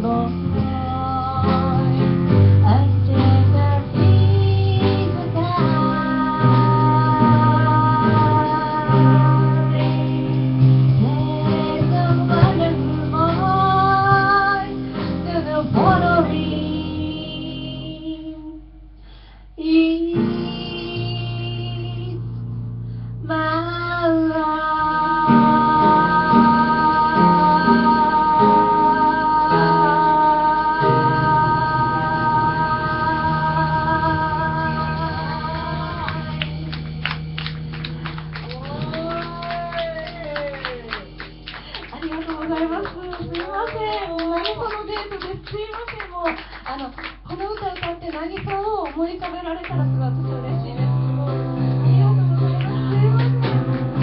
この歌歌って渚を思い浮かべられたらすごい私嬉しいです。ありがとうございます。すいません。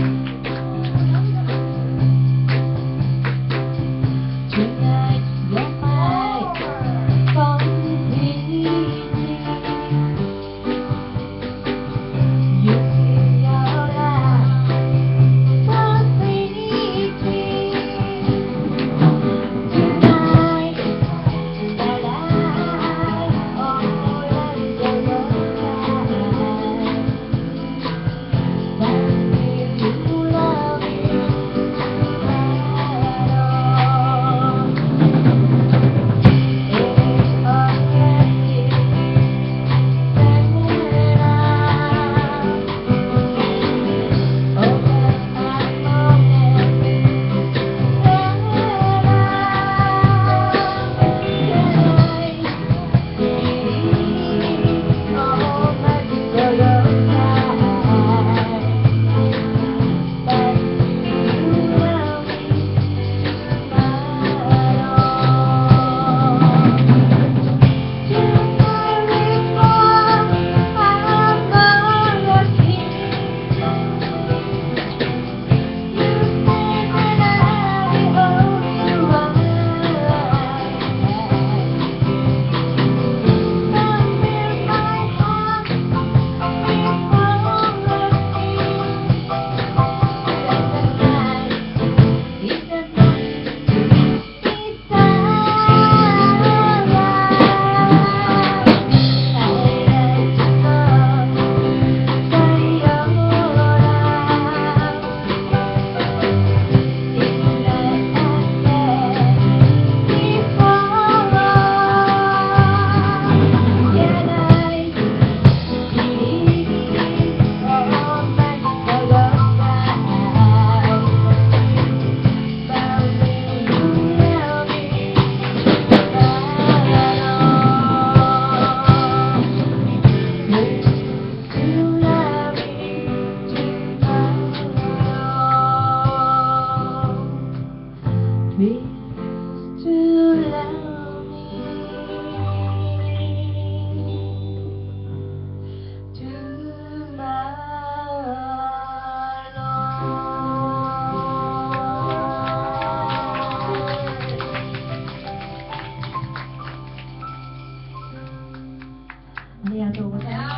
ありがとうございます。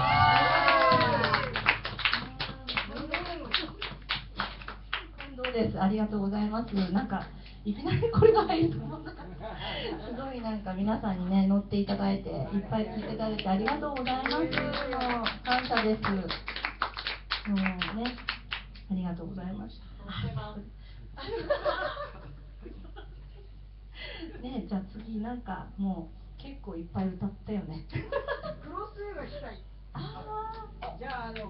感動です。ありがとうございます。なんかいきなりこれが入ると思う。すごいなんか皆さんにね乗っていただいていっぱい聴いていただいてありがとうございます。もう感謝です。もうねありがとうございました。ねじゃあ次なんかもう結構いっぱい歌ったよね。 クロスがしたい。じゃあ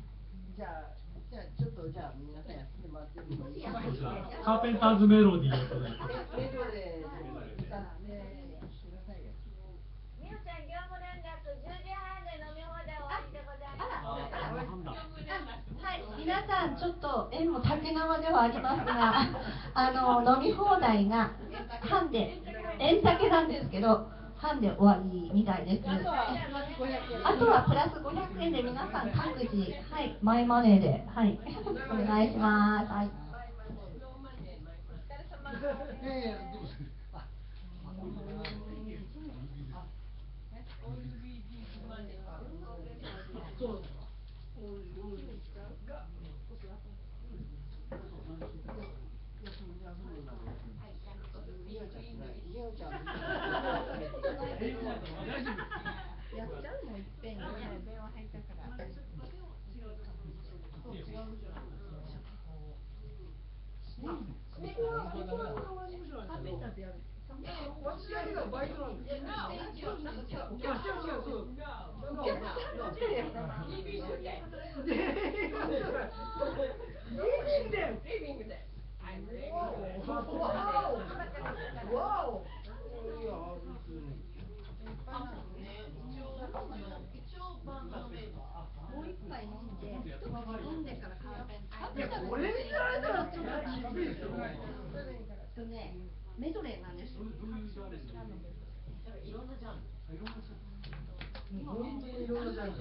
ちょっとじゃあ皆さんやってもらってもいいですか。 カーペンターズメロディーをメドレーで歌ってくださいよ。 みゆちゃん業務連絡10時半で飲み放題終わりでございます。 はい、皆さんちょっと縁も竹縄ではありますが飲み放題が半で円竹なんですけど半で終わりみたいです。あとはプラス500円で皆さん各自、はい、マイマネーで、はい、お願いします。はい。 みおちゃんやっちゃうもんいっぺんに。 電話入ったから。 私やるのはバイトなんですよ。 もう一杯飲んで、一口飲んでからカーペン。 これじゃちょっときついですよ。 ね、メドレーなんですよ。 本当にいろんなジャンル。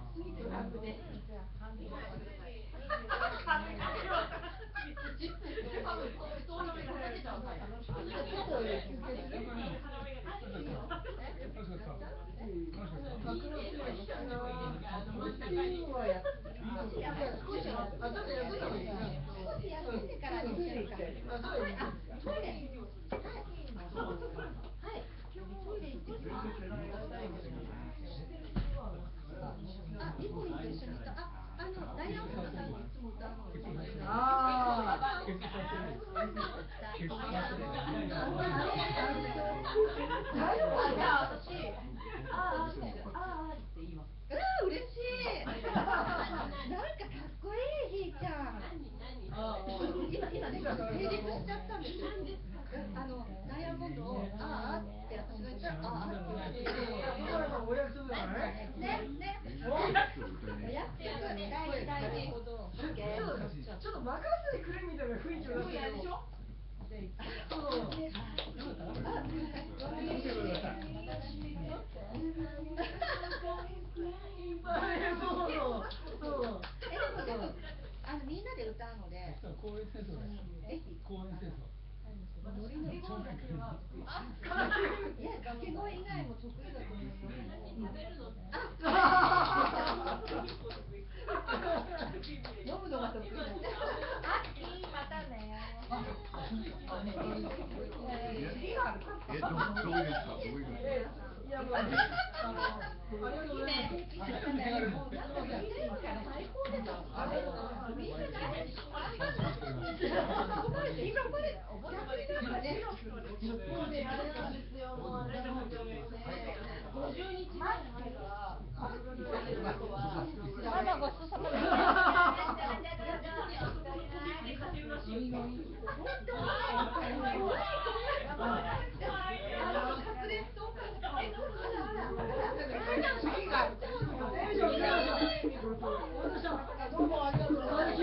嬉しい。なんかかっこいいひーちゃん。今ね、成立しちゃったんですよ。ダイヤモンドをあーって私が言ったらあーって言って。 お約束だね。 ね。お約束大事。 ちょっと任せてくれみたいな雰囲気を出してるでしょ。 みんなで歌うので。 公演戦争だよ。公演戦争。 いや、掛け声以外も得意だと思います。飲むのが得意だ。 またね。 どういうですか。 いやもうありがとうございます。 まだごちそうさまです。 どうもありがとうございます。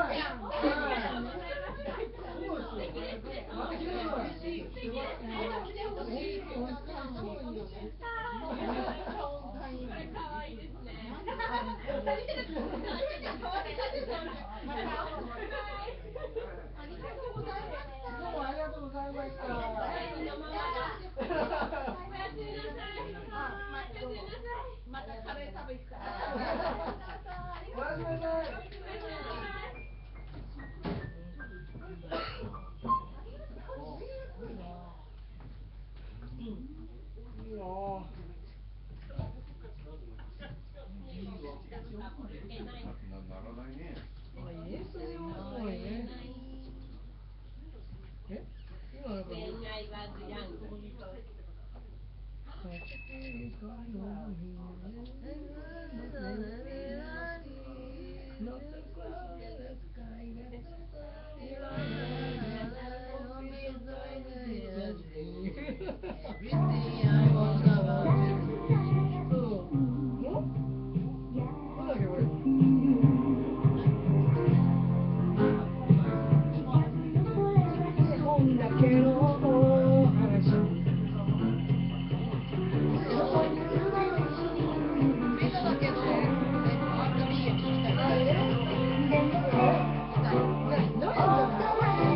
またカレー食べ行くから。 おやすみなさい。 ならないね。 どう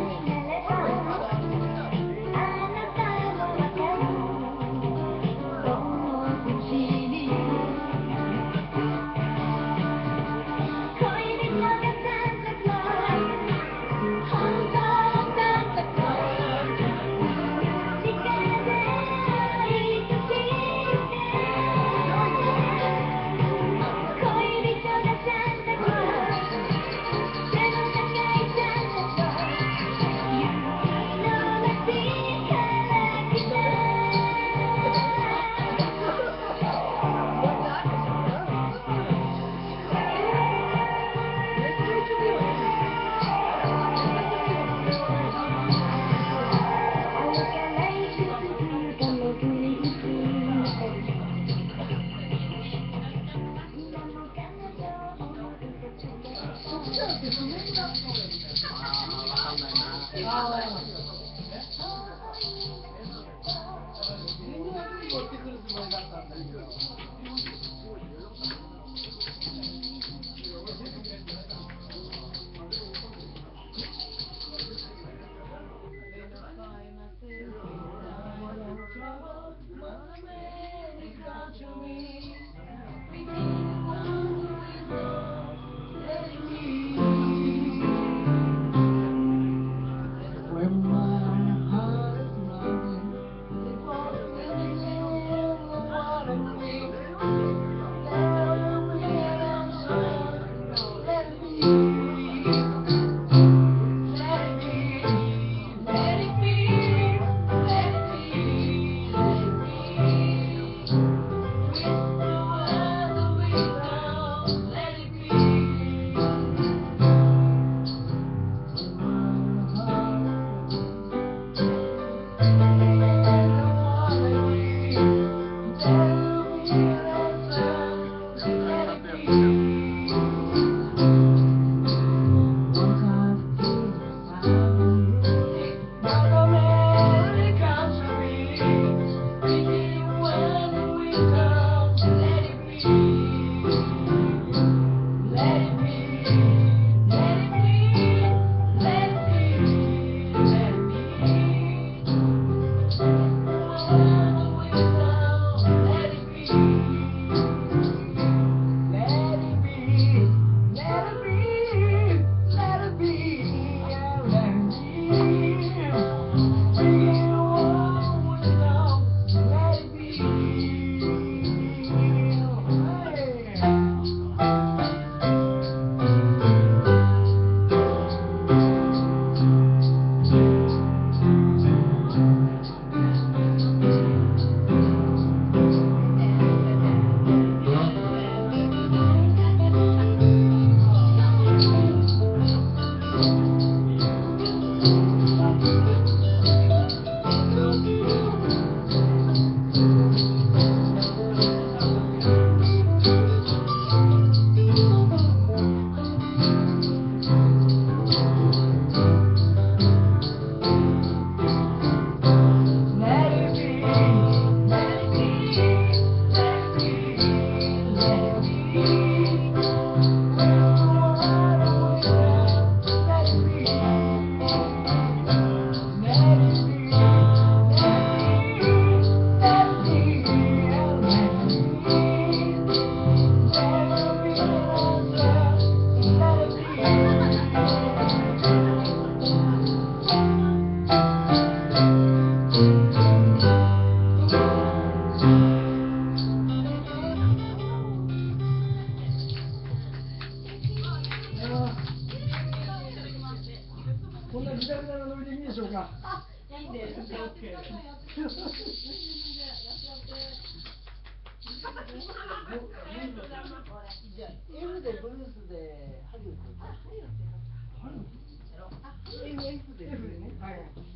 じゃあ F でブルースでハリウッド。F で。F でね。はい。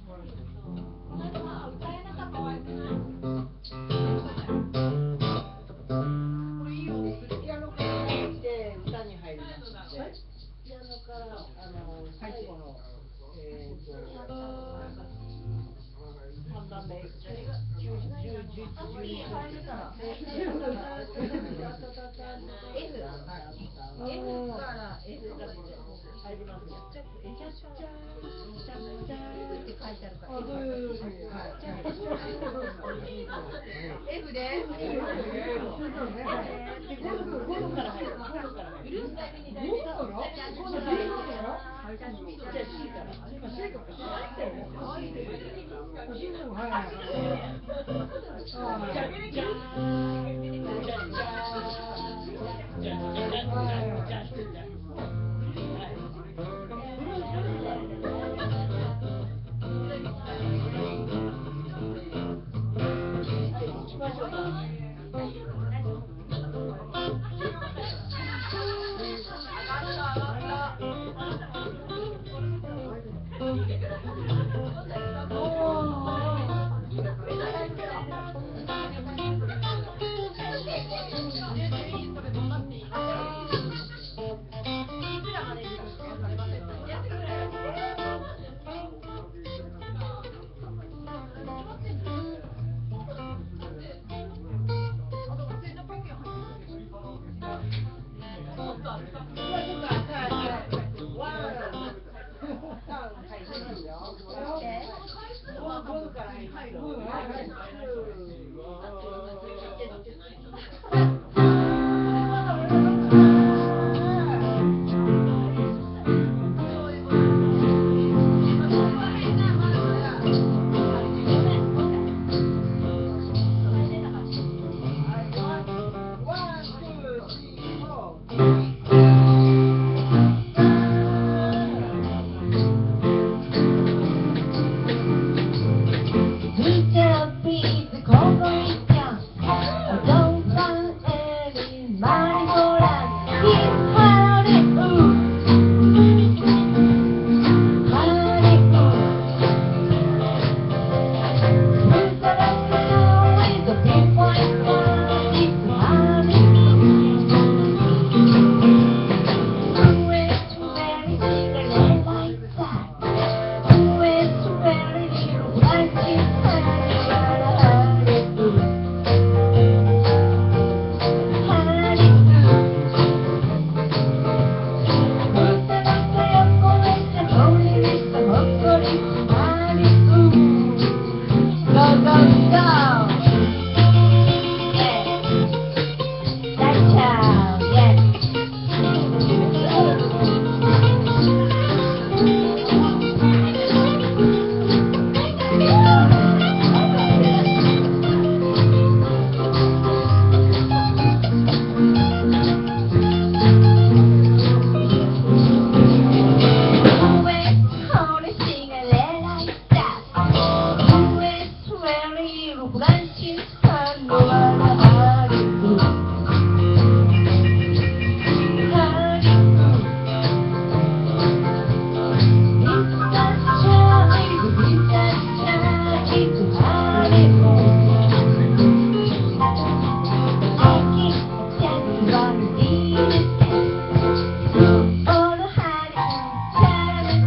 これいいよ。ピアノから入って歌に入りますので。ピアノから最後の3番目 F で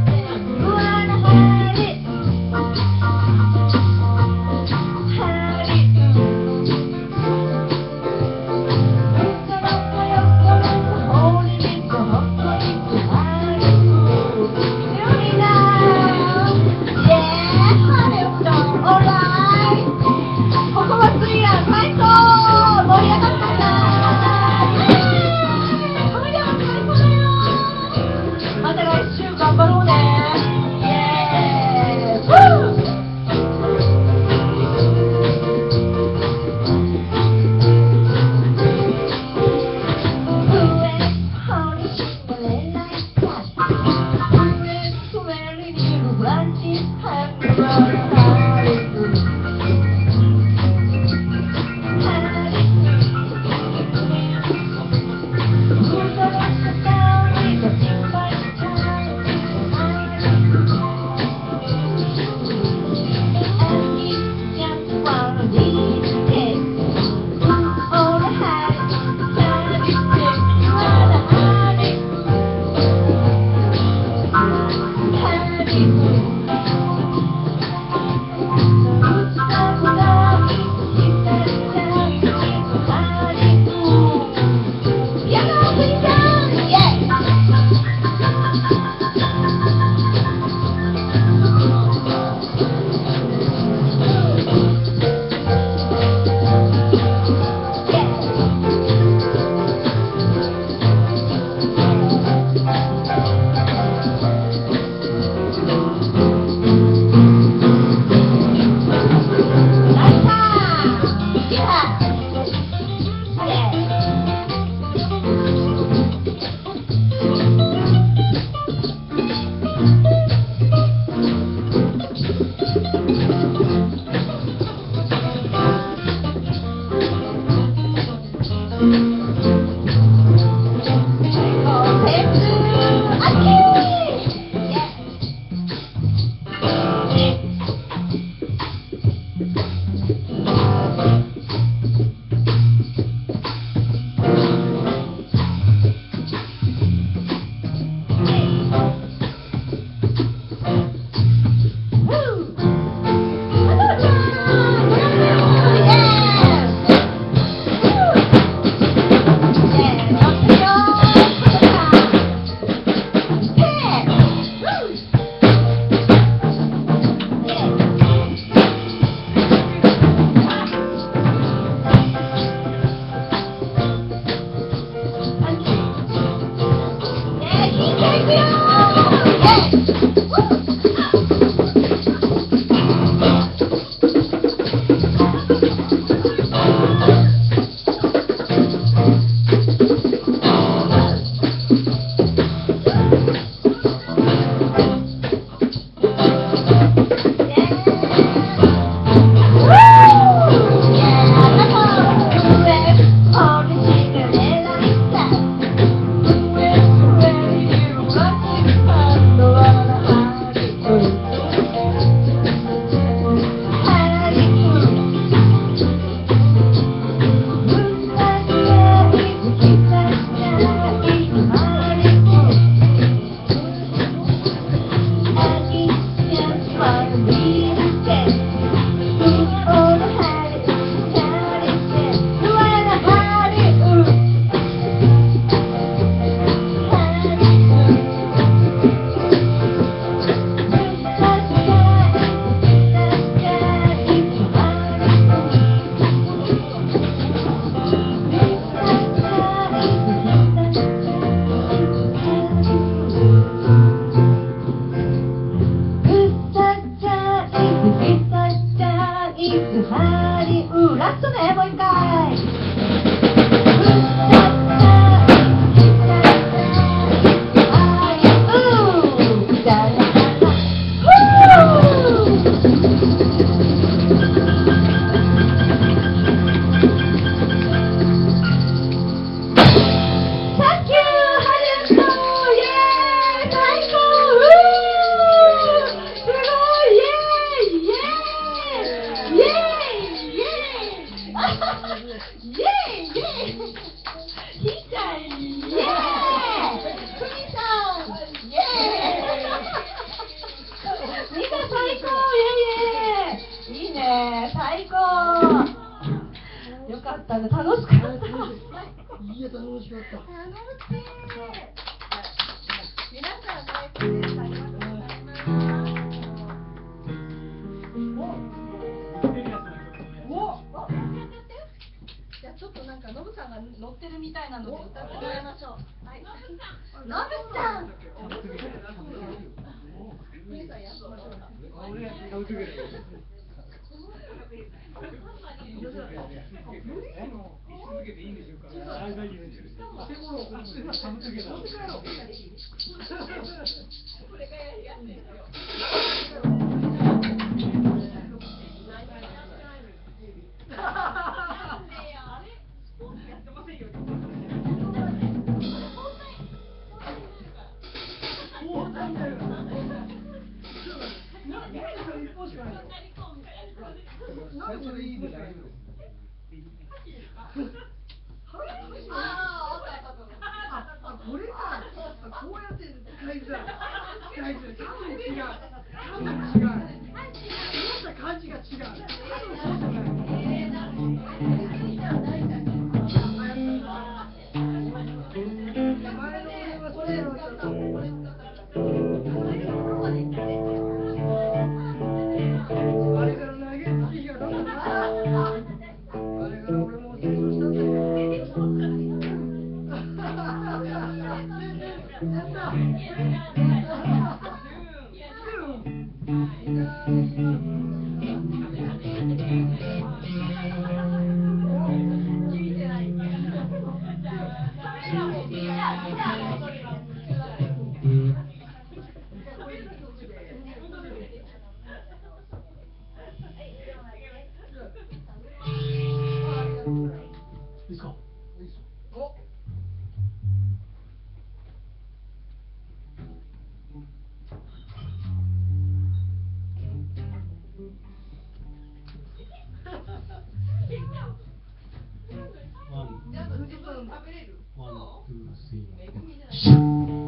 「 ラストね、もう一回。最高。よかったね、楽しかった。 いや、楽しかった。 皆さん最高です。ありがとうございます。じゃあちょっとなんかノブさんが乗ってるみたいなので歌ってもらいましょう。はい。ノブさん。皆さんやってましょうか。 これか、こうやって使いづらい。多分違う。多分違う。思った感じが違う。多分そうじゃない。前の俺はそれやろうと。あれから投げる時がどうかな。あれから俺も成長したんだよ。 ワン、ツー、スリー。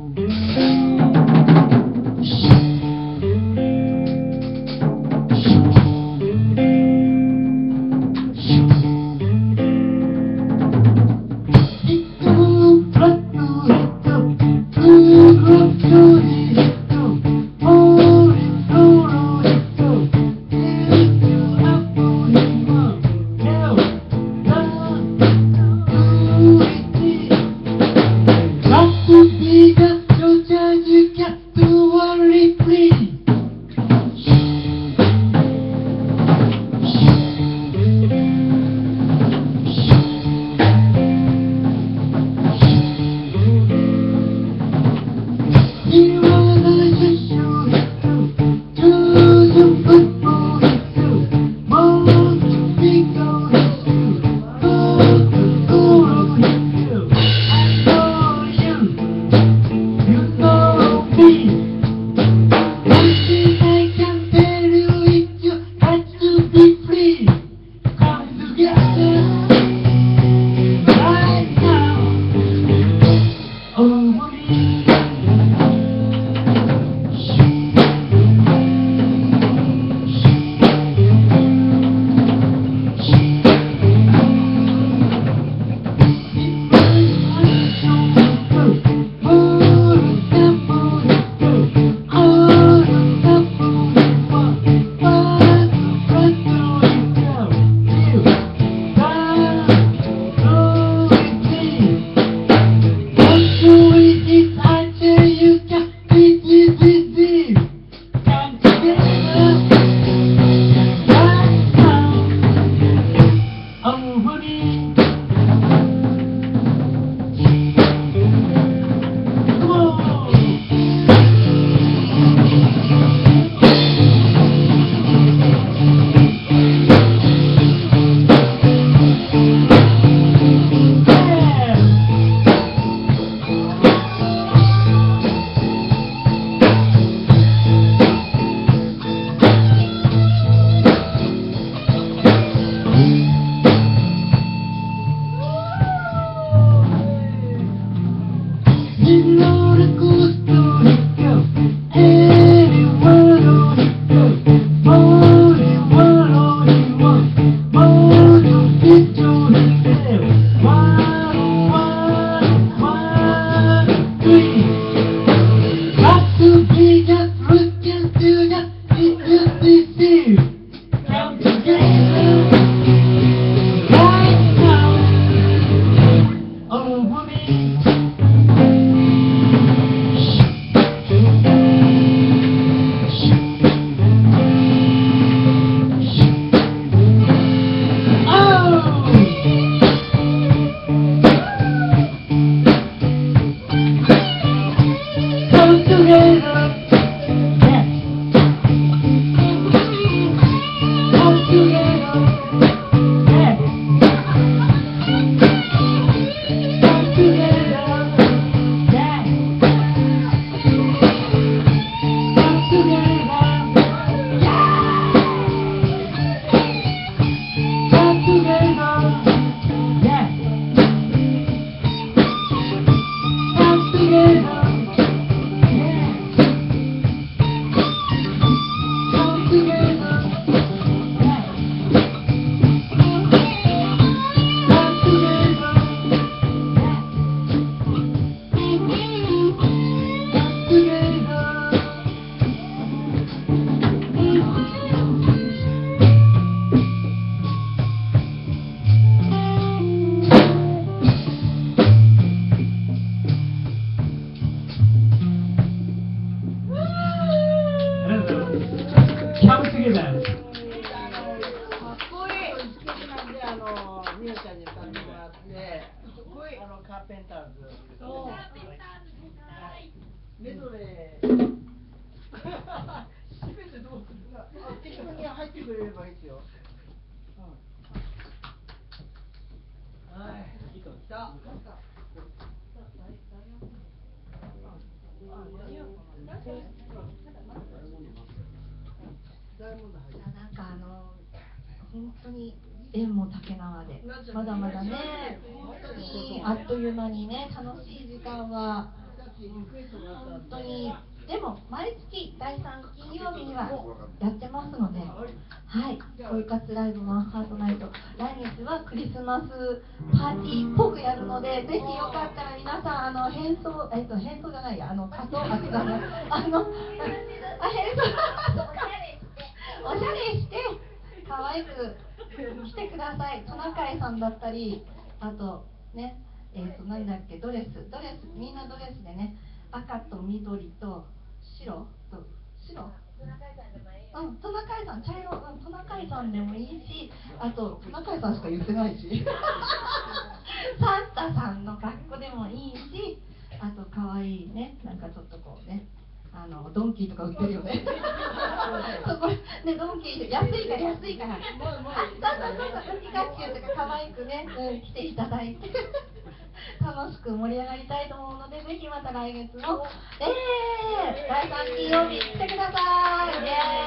メドレー。全てどう適当に入ってくれればいいですよ。はい。いいか。来た。 なんか本当に縁も竹縄でまだまだねあっという間にね楽しい時間は本当にでも毎月第3金曜日にはやってますので、はい、恋活ライブワンハートナイト来月はクリスマスパーティーっぽくやるのでぜひよかったら皆さん変装変装じゃないや仮装違うね変装おしゃれして可愛く来てください。トナカイさんだったりあとねなんだっけドレスみんなドレスでね赤と緑と白トナカイさん茶色トナカイさんでもいいしあとトナカイさんしか言ってないしサンタさんの格好でもいいしあと可愛いねなんかちょっとこうねドンキーとか売ってるよねそこねドンキー安いからそうピカチュウとか可愛くね、来ていただいて楽しく盛り上がりたいと思うのでぜひまた来月の第3金曜日来てください。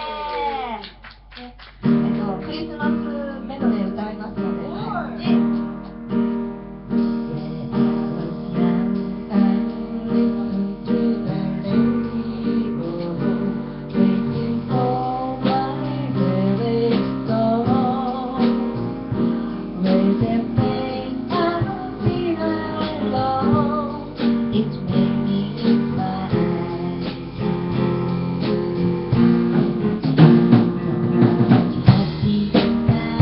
クリスマスメドレー歌いますので。 Happy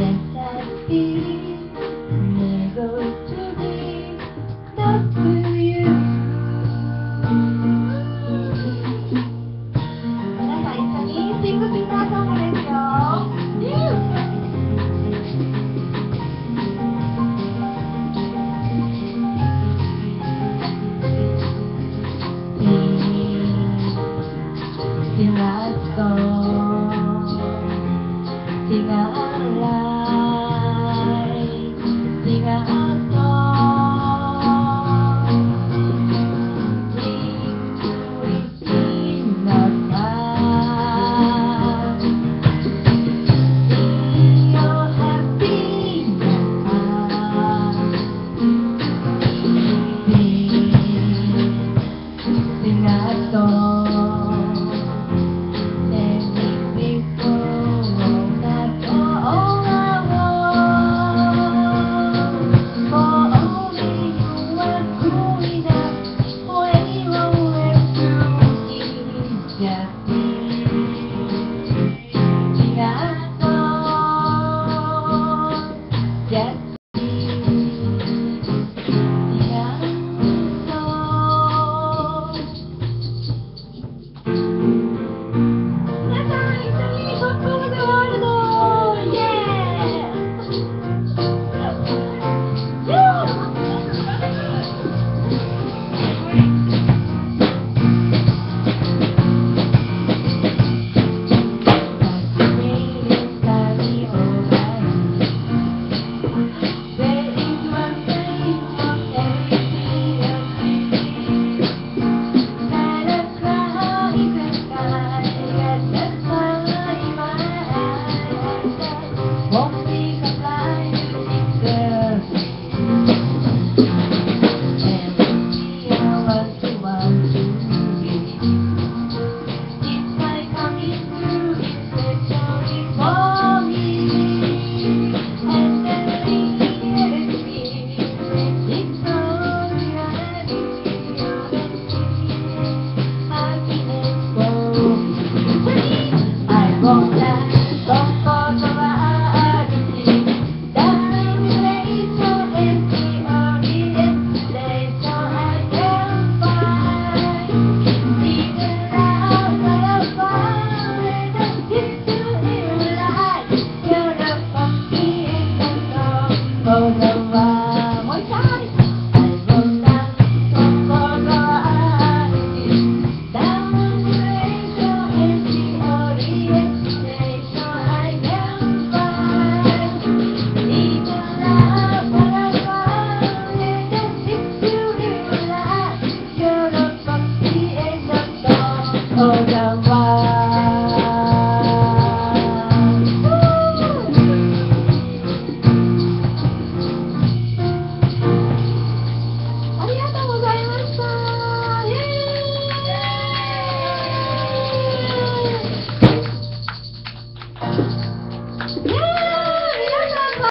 Tinggal